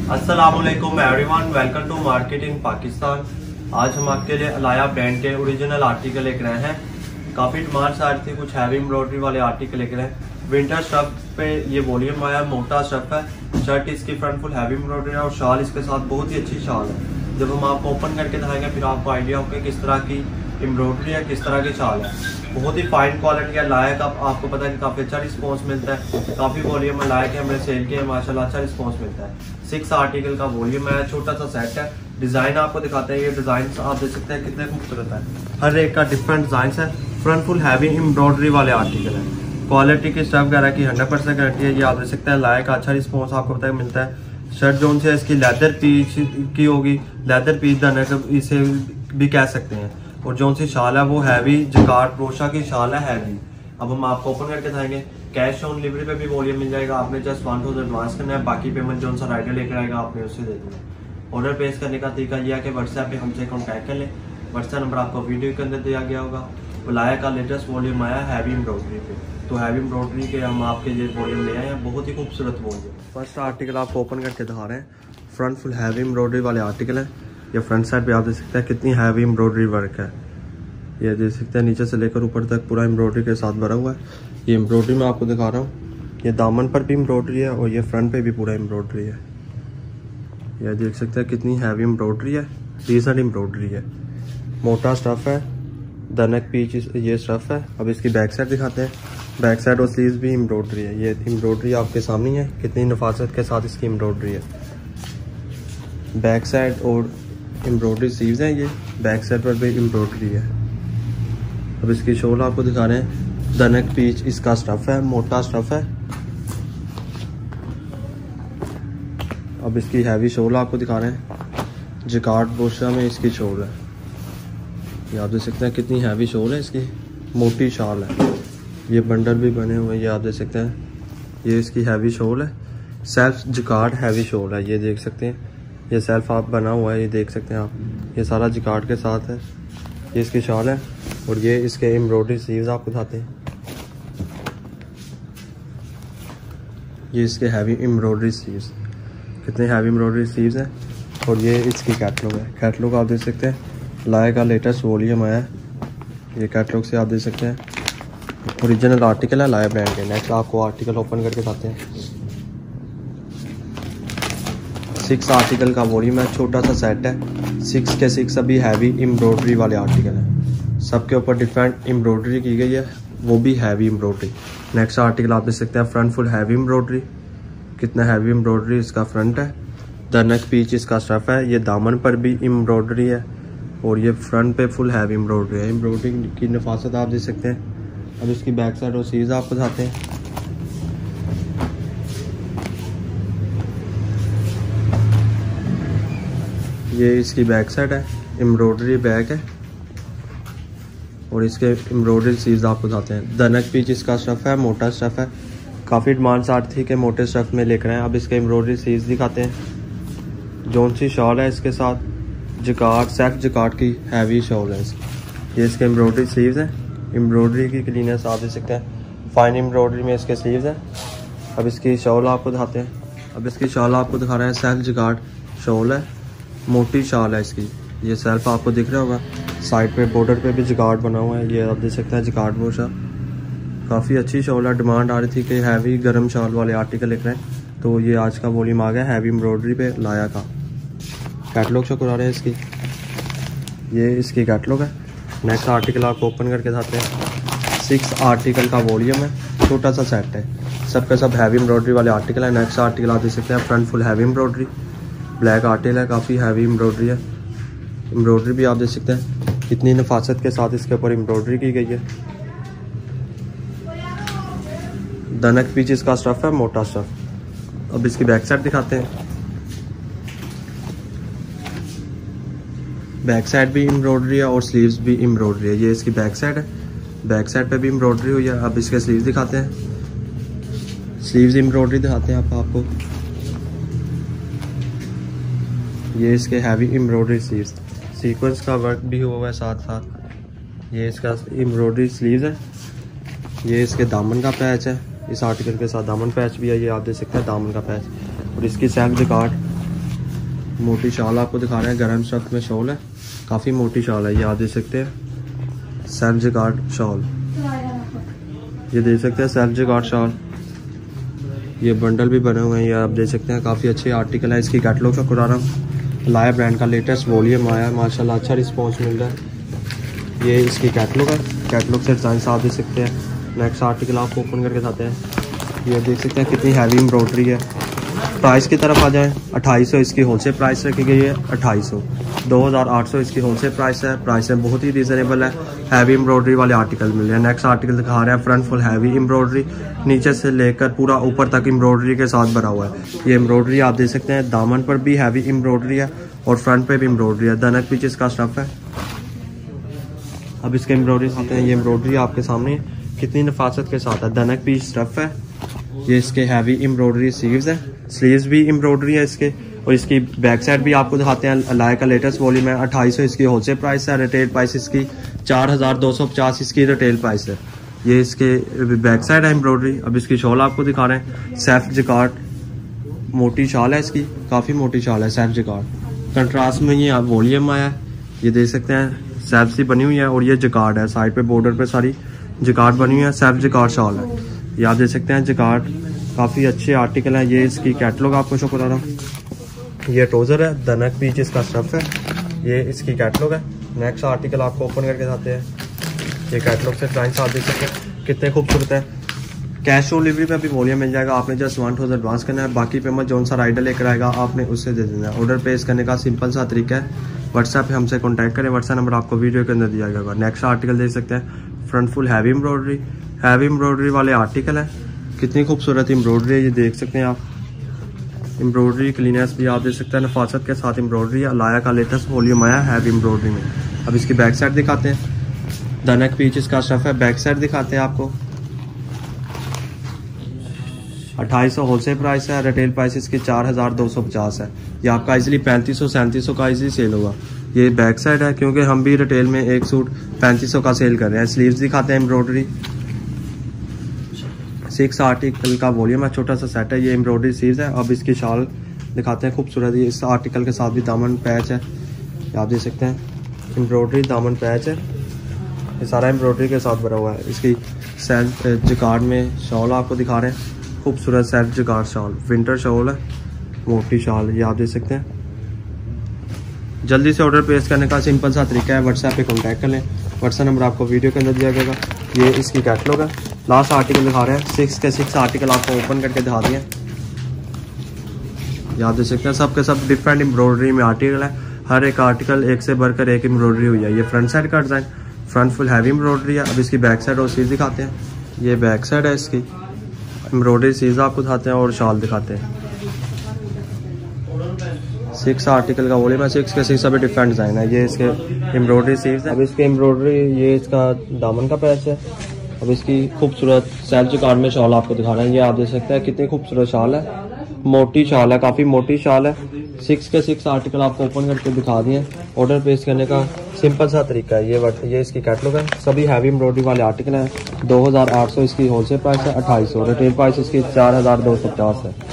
अस्सलामुअलैकुम everyone, welcome to marketing Pakistan. आज हम आपके लिए अलाया ब्रांड के ओरिजिनल आर्टिकल लेकर आए हैं। काफ़ी डिमांड आ रही थी, कुछ हैवी एम्ब्रॉयडरी वाले आर्टिकल लेकर आए। विंटर स्टफ पे ये वॉल्यूम आया, मोटा स्टफ है। शर्ट इसकी फ्रंट फुल हैवी एम्ब्रॉयडरी है और शाल इसके साथ बहुत ही अच्छी शाल है। जब हम आपको ओपन करके दिखाएंगे फिर आपको आइडिया होगा किस तरह की एम्ब्रॉयडरी है, किस तरह की शाल है। बहुत ही फाइन क्वालिटी है। लायक आपको पता है कि काफ़ी अच्छा रिस्पॉन्स मिलता है। काफ़ी वॉल्यूम है, लायक है, हमने सेल किया है, माशाल्लाह अच्छा रिस्पॉन्स मिलता है। 6 आर्टिकल का वॉल्यूम है, छोटा सा सेट है। डिज़ाइन आपको दिखाते हैं, ये डिज़ाइन आप देख सकते हैं कितने खूबसूरत है। हर एक का डिफरेंट डिज़ाइन है। फ्रंट फुल हैवी एम्ब्रॉयडरी वाले आर्टिकल है। क्वालिटी की स्टफ वगैरह की 100% गारंटी है। ये आप देख सकते हैं, लायक अच्छा रिस्पॉन्स आपको पता है मिलता है। शर्ट जोन से इसकी लेदर पीच की होगी, लेदर पीच दाना इसे भी कह सकते हैं। और जोन सी शाल है वो हैवी जकार्ड रोशा की शाल है हैवी। अब हम आपको ओपन करके दिखाएंगे। कैश ऑन डिलीवरी पे भी वॉल्यूम मिल जाएगा। आपने जस्ट 1000 एडवांस करना है, बाकी पेमेंट जो सा राइडर लेकर आएगा आपने उससे दे देना है। ऑर्डर प्लेस करने का तरीका यह है कि व्हाट्सएप पे हमसे कॉन्टैक्ट कर लें। व्हाट्सएप नंबर आपको वीडियो के अंदर दिया गया होगा। अलाया का लेटेस्ट वॉल्यूम आया हैवी एम्ब्रॉयडरी पे, तो हैवी एम्ब्रॉयडरी के हम आपके लिए वॉल्यूम ले आए हैं। बहुत ही खूबसूरत वॉल्यूम। फर्स्ट आर्टिकल आपको ओपन करके दिखा रहे हैं। फ्रंट फुल हैवी एम्ब्रॉयडरी वाले आर्टिकल है। ये फ्रंट साइड पे आप देख सकते हैं कितनी हैवी एम्ब्रॉयडरी वर्क है। ये देख सकते हैं नीचे से लेकर ऊपर तक पूरा एम्ब्रॉयडरी के साथ भरा हुआ है। ये एम्ब्रॉयडरी मैं आपको दिखा रहा हूँ। ये दामन पर भी एम्ब्रॉयडरी है और ये फ्रंट पे भी पूरा एम्ब्रॉयडरी है। ये देख सकते हैं कितनी हैवी एम्ब्रॉयडरी है, डिसेंट एम्ब्रॉयडरी है। मोटा स्टफ है, दनक पीच ये स्टफ है। अब इसकी बैक साइड दिखाते हैं। बैक साइड और स्लीव्स भी एम्ब्रॉयडरी है। ये एम्ब्रॉयडरी आपके सामने है, कितनी नफासत के साथ इसकी एम्ब्रॉयडरी है। बैक साइड और एम्ब्रॉयडरी स्लीव्स हैं। ये बैक साइड पर भी एम्ब्रॉयडरी है। अब इसकी शोल आपको दिखा रहे हैं। दनक पीच इसका स्टफ है, मोटा स्टफ है। अब इसकी हैवी शोल आपको दिखा रहे हैं। जकार्ड बोशा में इसकी शोल है। ये आप देख सकते हैं कितनी हैवी शोल है, इसकी मोटी शाल है। ये बंडल भी बने हुए हैं, ये आप देख सकते हैं। ये इसकी हैवी शोल है, सेल्फ जकार्ड हैवी शोल है। ये देख सकते हैं, ये सेल्फ आप बना हुआ है, ये देख सकते हैं आप। ये सारा जकार्ड के साथ है। ये इसकी शाल है और ये इसके एम्ब्रॉयडरी स्लीव्स आपको दिखाते हैं। ये इसके हैवी एम्ब्रॉयडरी स्लीव्स, कितने हैवी एम्ब्रॉयडरी स्लीव्स हैं। और ये इसकी कैटलॉग है। कैटलॉग आप देख सकते हैं, लाया का लेटेस्ट वॉल्यूम आया है। ये कैटलॉग से आप देख सकते हैं ओरिजिनल आर्टिकल है लाया ब्रांड के। नेक्स्ट आपको आर्टिकल ओपन करके दिखाते हैं। 6 आर्टिकल का वॉल्यूम है, छोटा सा सेट है। 6 के 6 अभी हैवी एम्ब्रॉयडरी वाले आर्टिकल हैं। सबके ऊपर डिफरेंट एम्ब्रॉयडरी की गई है, वो भी हैवी एम्ब्रॉयडरी। नेक्स्ट आर्टिकल आप देख सकते हैं, फ्रंट फुल हैवी एम्ब्रॉयडरी। कितना हैवी एम्ब्रॉयडरी इसका फ्रंट है। दनक पीच इसका स्टफ है। ये दामन पर भी एम्ब्रॉयडरी है और ये फ्रंट पे फुल हैवी एम्ब्रॉयडरी है। एम्ब्रॉयडरी की नफासत आप देख सकते हैं। अब इसकी बैक साइड और सीज आपको दिखाते हैं। ये इसकी बैक साइड है, एम्ब्रॉयडरी बैक है और इसके एम्ब्रॉयडरी सीज आपको दिखाते हैं। दनक पीच इसका स्टफ है, मोटा स्टफ है। काफ़ी डिमांड आ रही थी कि मोटे स्टफ में लेकर आए। अब इसके एम्ब्रॉयडरी सीज दिखाते हैं। जोन सी शॉल है इसके साथ, जकार्ड सेल्फ जकार्ड की हैवी शॉल है इसकी। ये इसके एम्ब्रॉयडरी स्लीव्स हैं। एम्ब्रॉयडरी की क्लीनेस आप देख सकते हैं, फाइन एम्ब्रॉयडरी में इसके स्लीव्स हैं। अब इसकी शॉल आपको दिखाते हैं। अब इसकी शॉल आपको दिखा रहे हैं, सेल्फ जकार्ड शॉल है, मोटी शाल है इसकी। ये सेल्फ आपको दिख रहा होगा, साइड पे बॉर्डर पे भी जकार्ड बना हुआ है। ये आप देख सकते हैं जकार्ड बोशा, काफ़ी अच्छी शॉल है। डिमांड आ रही थी कि हैवी गर्म शॉल वाले आर्टिकल लिख रहे हैं, तो ये आज का वॉल्यूम आ गया हैवी एम्ब्रॉयडरी पे लाया का। कैटलॉग शो करा रहे हैं इसकी। ये इसकी कैटलॉग है। नेक्स्ट आर्टिकल आपको ओपन करके दिखाते हैं। 6 आर्टिकल का वॉल्यूम है, छोटा सा सेट है। सबका सब हैवी एम्ब्रॉयडरी वाले आर्टिकल है। नेक्स्ट आर्टिकल आप देख सकते हैं, front full heavy embroidery, black article है, काफ़ी हैवी एम्ब्रॉयडरी है। एम्ब्रॉयडरी भी आप देख सकते हैं कितनी नफासत के साथ इसके ऊपर एम्ब्रॉयडरी की गई है। दनक पीच इसका स्टफ है, मोटा स्टफ। अब इसकी बैक साइड दिखाते हैं। बैक साइड भी एम्ब्रॉयडरी है और स्लीव्स भी एम्ब्रॉयडरी है। ये इसकी बैक साइड है, बैक साइड पे भी एम्ब्रॉयडरी हुई है। अब इसके स्लीव्स दिखाते हैं। स्लीव्स एम्ब्रॉयडरी दिखाते हैं आपको। ये इसके हैवी एम्ब्रॉयडरी स्लीव्स, सीक्वेंस का वर्क भी हुआ है साथ साथ। ये इसका एम्ब्रॉयडरी स्लीव्स है। ये इसके दामन का पैच है, इस आर्टिकल के साथ दामन पैच भी है। ये आप देख सकते हैं दामन का पैच। और इसकी सेल्फ जकार्ड मोटी शॉल आपको दिखा रहे हैं, गर्म स्टफ में शॉल है, काफ़ी मोटी शॉल है। ये आप देख सकते हैं सेल्फ जिकार्ड शॉल, ये देख सकते हैं सेल्फ जिकार्ड शॉल। ये बंडल भी बने हुए हैं, ये आप देख सकते हैं, काफ़ी अच्छे आर्टिकल है। इसकी कैटलॉग का करा रहा हूँ, अलाया ब्रांड का लेटेस्ट वॉल्यूम आया है, माशाल्लाह अच्छा रिस्पॉन्स मिल रहा है। ये इसकी कैटलॉग है, कैटलॉग से डिज़ाइन आप देख सकते हैं। नेक्स्ट आर्टिकल आपको ओपन करके दिखाते हैं। ये देख सकते हैं कितनी हैवी एम्ब्रॉयडरी है। प्राइस की तरफ आ जाएं, 2800 इसकी होलसेल प्राइस रखी गई है, 2800। 2800 इसकी होलसेल प्राइस है, बहुत ही रीजनेबल है। हैवी एम्ब्रॉयडरी वाले आर्टिकल मिल रहे हैं। नेक्स्ट आर्टिकल दिखा रहे हैं, फ्रंट फुल हैवी एम्ब्रॉयडरी, नीचे से लेकर पूरा ऊपर तक एम्ब्रॉयडरी के साथ भरा हुआ है। ये एम्ब्रॉयडरी आप देख सकते हैं, दामन पर भी हैवी एम्ब्रॉयडरी है और फ्रंट पे भी एम्ब्रॉयडरी है। दनक पीछे इसका स्टफ है। अब इसके एम्ब्रॉयडरी आते हैं, ये एम्ब्रॉयडरी आपके सामने कितनी नफासत के साथ है। दनक पीस स्टफ है, ये इसके हैवी एम्ब्रॉयडरी स्लीव्स है, स्लीव्स भी एम्ब्रॉयडरी है इसके। और इसकी बैक साइड भी आपको दिखाते हैं, अलाया का लेटेस्ट वॉल्यूम है। 2800 इसकी होलसेल प्राइस है, रिटेल प्राइस इसकी 4250 इसकी रिटेल प्राइस है। ये इसके बैक साइड है एम्ब्रॉयडरी। अब इसकी शॉल आपको दिखा रहे हैं, सेल्फ जिकार्ड मोटी शाल है इसकी, काफ़ी मोटी शाल है सेल्फ जिकार्ड। कंट्रास्ट में ये वॉल्यूम आया है, ये देख सकते हैं सेल्फ सी बनी हुई है और ये जिकार्ड है, साइड पे बॉर्डर पे सारी जिकार्ड बनी हुई है, सेल्फ जिकार्ड शॉल है। ये आप देख सकते हैं जिकार्ड, काफ़ी अच्छे आर्टिकल है। ये इसकी कैटलॉग आपको शो करा रहा हूँ। ये ट्राउजर है, दनक पीच इसका स्टफ है, ये इसकी कैटलॉग है। नेक्स्ट आर्टिकल आपको ओपन करके दिखाते हैं। ये कैटलॉग से प्राइस आप देख सकते हैं कितने खूबसूरत है। कैश ऑन डिलीवरी पे भी वॉल्यूम मिल जाएगा, आपने जस्ट 1000 एडवांस करना है, बाकी पेमेंट जो सा राइडर लेकर आएगा आपने उससे दे देना है। ऑर्डर प्लेस करने का सिंपल सा तरीका है, व्हाट्सएप पे हमसे कॉन्टैक्ट करें, व्हाट्सएप नंबर आपको वीडियो के अंदर दिया जाएगा। नेक्स्ट आर्टिकल देख सकते हैं, फ्रंट फुल हैवी एम्ब्रॉयडरी वाले आर्टिकल है। कितनी खूबसूरत एम्ब्रॉयडरी है, ये देख सकते हैं आप। एम्ब्रॉयडरी क्लीनेस भी आप देख सकते हैं, नफासत के साथ एम्ब्रॉयडरी है। अलाया का लेटेस्ट वॉल्यूम आया हैवी एम्ब्रॉयडरी में। अब इसकी बैक साइड दिखाते हैं, दनक पीच इसका स्टफ है। बैक साइड दिखाते हैं आपको, 2800 होलसेल प्राइस है, रिटेल प्राइस इसकी 4250 है। ये आपका इजीली 3500-3700 का इजीली सेल होगा। ये बैक साइड है, क्योंकि हम भी रिटेल में एक सूट 3500 का सेल कर रहे हैं। स्लीव्स दिखाते हैं, एम्ब्रॉयडरी 6 आर्टिकल का वॉल्यूम है, छोटा सा सेट है। ये एम्ब्रॉयडरी स्लीव्स है। अब इसकी शाल दिखाते हैं, खूबसूरत। ये इस आर्टिकल के साथ भी दामन पैच है, आप देख सकते हैं, एम्ब्रॉयडरी दामन पैच है, ये सारा एम्ब्रॉयडरी के साथ भरा हुआ है। इसकी सेल्फ जिकार्ड में शॉल आपको दिखा रहे हैं, खूबसूरत self jacquard shawl, winter shawl है, मोटी शॉल, ये आप देख सकते हैं। जल्दी से ऑर्डर प्लेस करने का सिंपल सा तरीका है, व्हाट्सएप पे कांटेक्ट कर लें, व्हाट्सएप नंबर आपको वीडियो के अंदर दिया जाएगा। ये इसकी कैटलॉग है। लास्ट आर्टिकल दिखा रहे हैं, 6 के 6 आर्टिकल आपको ओपन करके दिखा दिए। याद देख सकते हैं, सब के सब डिफरेंट एम्ब्रॉयडरी में आर्टिकल है। हर एक आर्टिकल एक से बढ़कर एक एम्ब्रॉयडरी हुई है। ये फ्रंट साइड का design, front full heavy embroidery है। अब इसकी बैक साइड और सीज दिखाते हैं, ये बैक साइड है इसकी, एम्ब्रॉयडरी सीज आपको दिखाते हैं और शाल दिखाते हैं। 6 आर्टिकल का वॉल्यूम है, 6 के 6 अभी डिफरेंट डिज़ाइन है। ये इसके एम्ब्रॉयडरी सीव्स है। अब इसके एम्ब्रॉयडरी, ये इसका दामन का पैच है। अब इसकी खूबसूरत सेल्फ जिकार्ड में शॉल आपको दिखा रहे हैं, ये आप देख सकते हैं कितनी खूबसूरत शॉल है, मोटी शॉल है, काफ़ी मोटी शॉल है। 6 के 6 आर्टिकल आपको ओपन करके दिखा दिए। ऑर्डर प्लेस करने का सिंपल सा तरीका है। ये इसकी कैटलॉग है, सभी हैवी एम्ब्रॉयडरी वाले आर्टिकल हैं। 2800 इसकी होलसेल प्राइस है, 2800 रिटेल प्राइस इसकी 4250 है।